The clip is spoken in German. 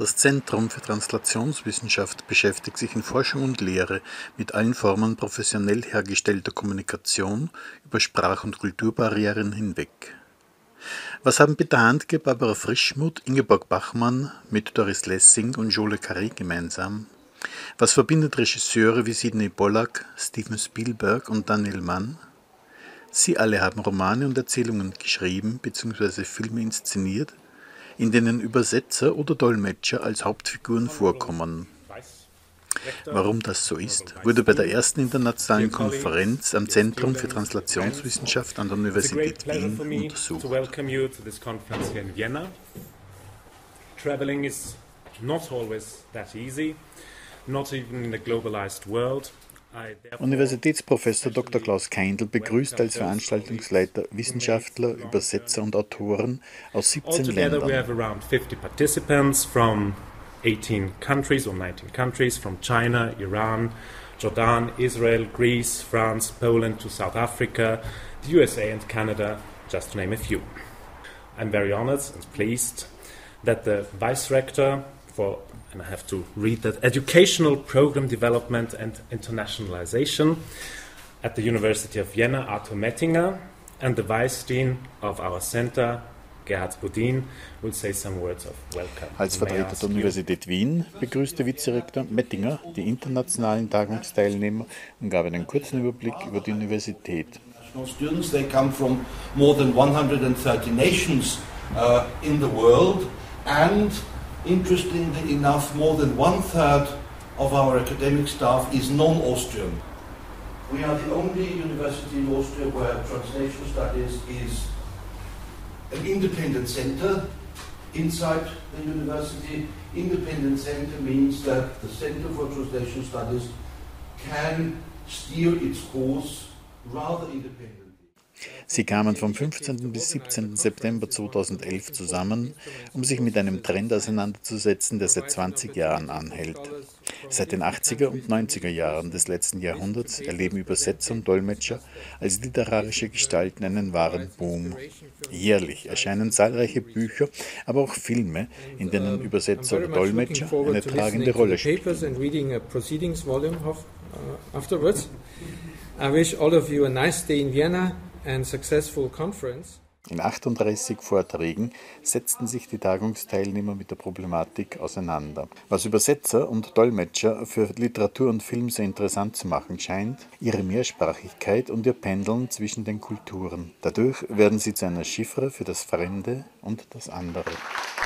Das Zentrum für Translationswissenschaft beschäftigt sich in Forschung und Lehre mit allen Formen professionell hergestellter Kommunikation über Sprach- und Kulturbarrieren hinweg. Was haben Peter Handke, Barbara Frischmuth, Ingeborg Bachmann mit Doris Lessing und Jo Le Carré gemeinsam? Was verbindet Regisseure wie Sidney Pollack, Steven Spielberg und Daniel Mann? Sie alle haben Romane und Erzählungen geschrieben bzw. Filme inszeniert, in denen Übersetzer oder Dolmetscher als Hauptfiguren vorkommen. Warum das so ist, wurde bei der ersten internationalen Konferenz am Zentrum für Translationswissenschaft an der Universität Wien untersucht. Traveling is not always that easy, not even in a globalized world. Universitätsprofessor Dr. Klaus Keindl begrüßt als Veranstaltungsleiter Wissenschaftler, Übersetzer und Autoren aus 17 Ländern. We have around 50 participants from 18 countries or 19 countries, from China, Iran, Jordan, Israel, Greece, France, Poland to South Africa, the USA and Canada, just to name a few. I'm very honored and pleased that the Vice Rector for, and I have to read that, Educational Program Development and Internationalization at the University of Vienna, Arthur Mettinger, and the Vice Dean of our center, Gerhard Budin, will say some words of welcome. Als Vertreter der Universität Wien begrüßte Vizerektor Mettinger die internationalen Tagungsteilnehmer und gab einen kurzen Überblick über die Universität. Students, they come from more than 130 nations in the world, and interestingly enough, more than 1/3 of our academic staff is non-Austrian. We are the only university in Austria where translation studies is an independent center inside the university. Independent center means that the Center for Translation Studies can steer its course rather independently. Sie kamen vom 15. bis 17. September 2011 zusammen, um sich mit einem Trend auseinanderzusetzen, der seit 20 Jahren anhält. Seit den 80er und 90er Jahren des letzten Jahrhunderts erleben Übersetzer und Dolmetscher als literarische Gestalten einen wahren Boom. Jährlich erscheinen zahlreiche Bücher, aber auch Filme, in denen Übersetzer oder Dolmetscher eine tragende Rolle spielen. I wish all of you a nice day in Vienna and successful conference. In 38 Vorträgen setzten sich die Tagungsteilnehmer mit der Problematik auseinander. Was Übersetzer und Dolmetscher für Literatur und Film sehr interessant zu machen scheint, ihre Mehrsprachigkeit und ihr Pendeln zwischen den Kulturen. Dadurch werden sie zu einer Chiffre für das Fremde und das andere.